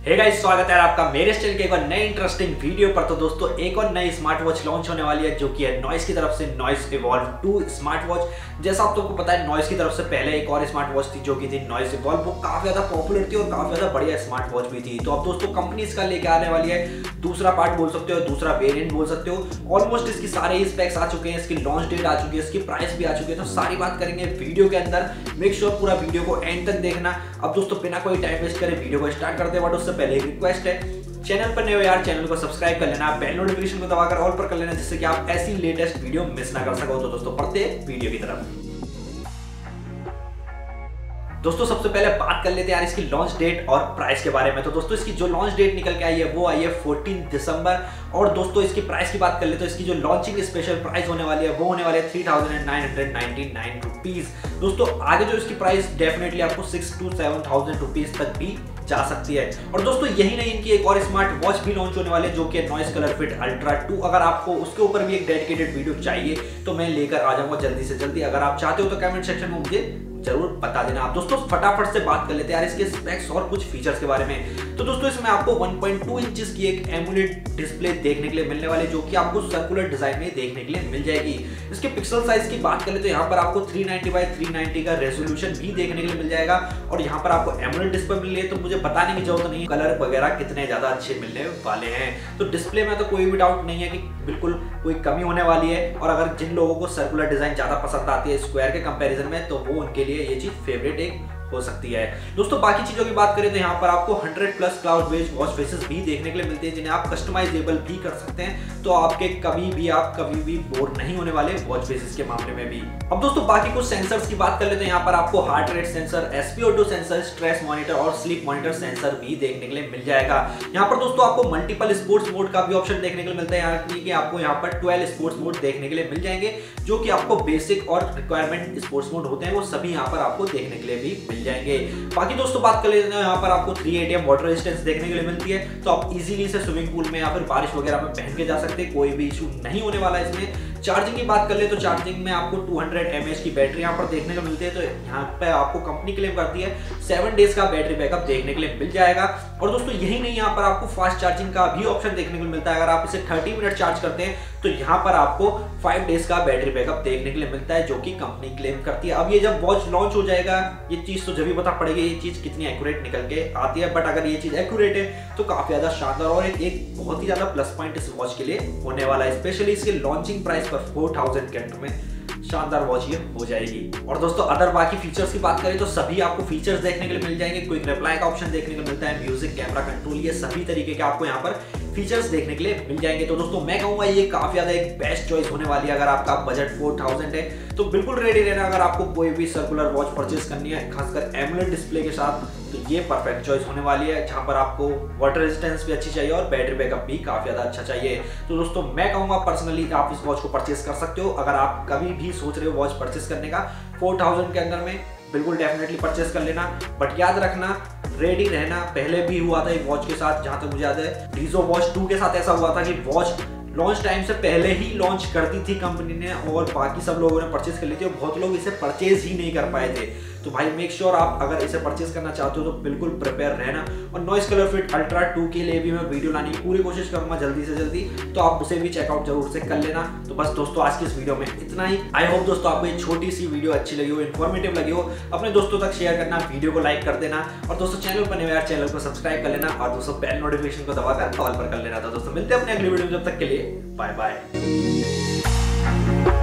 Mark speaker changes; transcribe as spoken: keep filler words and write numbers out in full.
Speaker 1: Hey guys, स्वागत है आपका मेरे चैनल के एक और नए इंटरेस्टिंग वीडियो पर। तो दोस्तों एक और नई स्मार्ट वॉच लॉन्च होने वाली है जो कि है नॉइस की तरफ से Noise evolve two smart watch. जैसा आप सबको पता है, नॉइस की तरफ से पहले एक और स्मार्ट वॉच थी जो कि थी नॉइस इवॉल्व। वो काफी ज्यादा पॉपुलर थी और काफी ज्यादा बढ़िया स्मार्ट वॉच भी थी। तो अब दोस्तों कंपनी इसका लेके आने वाली है दूसरा पार्ट बोल सकते हो, दूसरा वेरिएंट बोल सकते हो। ऑलमोस्ट इसकी सारे ही स्पेक्स आ चुके हैं, इसकी लॉन्च डेट आ चुकी है, इसकी प्राइस भी आ चुकी है। तो सारी बात करेंगे वीडियो के अंदर। मेक श्योर पूरा वीडियो को एंड तक देखना। अब दोस्तों बिना कोई टाइम वेस्ट करे वीडियो को स्टार्ट करते हैं, बट उससे पहले एक रिक्वेस्ट है, चैनल पर नए हो यार, चैनल को सब्सक्राइब कर लेना, बेल नोटिफिकेशन को दबाकर ऑल पर कर लेना, जिससे कि आप ऐसी लेटेस्ट वीडियो मिस ना कर सको। तो दोस्तों बढ़ते हैं वीडियो की तरफ। दोस्तों सबसे पहले बात कर लेते हैं यार इसकी लॉन्च डेट और प्राइस के बारे में। तो दोस्तों इसकी जो लॉन्च डेट निकल के आई है वो आई है चौदह दिसंबर। और दोस्तों इसकी प्राइस की बात कर ले तो इसकी जो लॉन्चिंग स्पेशल प्राइस होने वाली है वो होने वाली है three thousand nine hundred ninety nine rupees. दोस्तों आगे जो इसकी प्राइस डेफिनेटली आपको six two seven thousand rupees तक भी जा सकती है। और दोस्तों यही नहीं, इनकी एक और स्मार्ट वॉच भी लॉन्च होने वाले जो कि Noise colour fit ultra two. अगर आपको उसके ऊपर भी एक डेडिकेटेड वीडियो चाहिए तो मैं लेकर आ जाऊंगा जल्दी से जल्दी। अगर आप चाहते हो तो कमेंट सेक्शन में मुझे जरूर बता देना आप। दोस्तों फटाफट से बात कर लेते हैं यार इसके स्पेक्स और कुछ फीचर्स के बारे में। तो दोस्तों इसमें आपको वन पॉइंट टू इंचेस की एक एमोलेड डिस्प्ले देखने के लिए मिलने वाली जो कि आपको सर्कुलर डिजाइन में देखने के लिए मिल जाएगी। इसके पिक्सल साइज की बात कर ले तो यहाँ पर आपको three ninety by three ninety का रेजोल्यूशन भी देखने के लिए मिल जाएगा। और यहाँ पर आपको एमोलेड डिस्प्ले मिल रही है तो मुझे बताने की जरूरत नहीं, कलर वगैरह कितने ज्यादा अच्छे मिलने वाले हैं। तो डिस्प्ले में तो कोई भी डाउट नहीं है कि बिल्कुल कोई कमी होने वाली है। और अगर जिन लोगों को सर्कुलर डिजाइन ज्यादा पसंद आती है स्क्वायर के कंपैरिजन में, तो वो उनके लिए ये चीज फेवरेट एक हो सकती है। दोस्तों बाकी चीजों की बात करें तो यहाँ पर आपको hundred plus cloud based watch faces भी देखने के लिए मिलते हैं जिन्हें आप कस्टमाइजेबल भी कर सकते हैं। तो आपके कभी भी आप कभी भी बोर नहीं होने वाले वॉच फेसेस के मामले में भी। अब दोस्तों बाकी कुछ सेंसर्स की बात कर लेते हैं। यहाँ पर आपको heart rate sensor, S P O two sensor, stress monitor और स्लीप मॉनिटर सेंसर भी देखने के लिए मिल जाएगा। यहाँ पर दोस्तों आपको मल्टीपल स्पोर्ट्स मोड का भी ऑप्शन देखने के लिए मिलता है। यहाँ की आपको यहाँ पर ट्वेल्व स्पोर्ट्स मोड देखने के लिए मिल जाएंगे जो कि आपको बेसिक और रिक्वायरमेंट स्पोर्ट्स मोड होते हैं वो सभी यहाँ पर आपको देखने के लिए भी मिल जाएंगे। बाकी दोस्तों बात कर लेते हैं, यहाँ पर आपको three A T M water resistance देखने के लिए मिलती है। तो आप इजीली इसे स्विमिंग पूल में या फिर बारिश वगैरह में पहन के जा सकते हैं, कोई भी इशू नहीं होने वाला है इसमें। चार्जिंग की बात कर ले तो चार्जिंग में आपको टू हंड्रेड एम एच की बैटरी यहाँ पर देखने को मिलती है। तो यहाँ पे आपको कंपनी क्लेम करती है सेवन डेज का बैटरी बैकअप देखने के लिए मिल जाएगा। और दोस्तों यही नहीं, यहाँ पर आपको फास्ट चार्जिंग का भी ऑप्शन देखने को मिलता है। अगर आप इसे थर्टी मिनट चार्ज करते हैं तो यहाँ पर आपको फाइव डेज का बैटरी बैकअप देखने के लिए मिलता है जो कि कंपनी क्लेम करती है। अब ये जब वॉच लॉन्च हो जाएगा ये चीज तो जब भी पता पड़ेगी ये चीज कितनी एक्यूरेट निकल के आती है। बट अगर ये चीज एक्यूरेट है तो काफी ज्यादा शानदार और एक, एक बहुत ही ज्यादा प्लस पॉइंट इस वॉच के लिए होने वाला है। स्पेशली इसके लॉन्चिंग प्राइस पर फोर थाउजेंड के अंडर में शानदार वॉच ये हो जाएगी। और दोस्तों अदर बाकी फीचर्स की बात करें तो सभी आपको फीचर्स देखने के लिए मिल जाएंगे। क्विक रिप्लाई का ऑप्शन देखने को मिलता है, म्यूजिक, कैमरा कंट्रोल, ये सभी तरीके के आपको यहाँ पर फीचर्स देखने के लिए मिल जाएंगे। तो दोस्तों मैं कहूंगा ये काफी ज्यादा एक बेस्ट चॉइस होने वाली है। अगर आपका बजट फोर थाउजेंड है तो बिल्कुल रेडी रहना। अगर आपको कोई भी सर्कुलर वॉच परचेज करनी है खासकर एमोलेड डिस्प्ले के साथ तो ये परफेक्ट चॉइस होने वाली है, जहां पर आपको वाटर रेजिस्टेंस भी अच्छी चाहिए और बैटरी बैकअप भी काफी ज्यादा अच्छा चाहिए। तो दोस्तों मैं कहूंगा पर्सनली आप इस वॉच को परचेज कर सकते हो। अगर आप कभी भी सोच रहे हो वॉच परचेज करने का फोर थाउजेंड के अंदर में, बिल्कुल डेफिनेटली परचेज कर लेना। बट याद रखना, रेडी रहना। पहले भी हुआ था एक वॉच के साथ, जहां तक मुझे याद है डीजो वॉच टू के साथ ऐसा हुआ था कि वॉच लॉन्च टाइम से पहले ही लॉन्च कर दी थी कंपनी ने और बाकी सब लोगों ने परचेज कर ली थी और बहुत लोग इसे परचेज ही नहीं कर पाए थे। तो भाई मेक श्योर आप अगर इसे परचेज करना चाहते हो तो बिल्कुल प्रिपेयर रहना। और Noise colour fit ultra two के लिए भी मैं वीडियो लाने की पूरी कोशिश करूंगा जल्दी से जल्दी, तो आप उसे भी चेकआउट जरूर से कर लेना। तो बस दोस्तों आज की इस वीडियो में इतना ही। आई होप दोस्तों आपको ये छोटी सी वीडियो अच्छी लगी हो, इन्फॉर्मेटिव लगी हो। अपने दोस्तों तक शेयर करना, वीडियो को लाइक कर देना और दोस्तों चैनल पर नए यार चैनल को सब्सक्राइब कर लेना और दोस्तों बेल नोटिफिकेशन को दबाकर ऑल पर कर लेना। तो दोस्तों मिलते हैं अपने अगली वीडियो में, जब तक के लिए बाय बाय।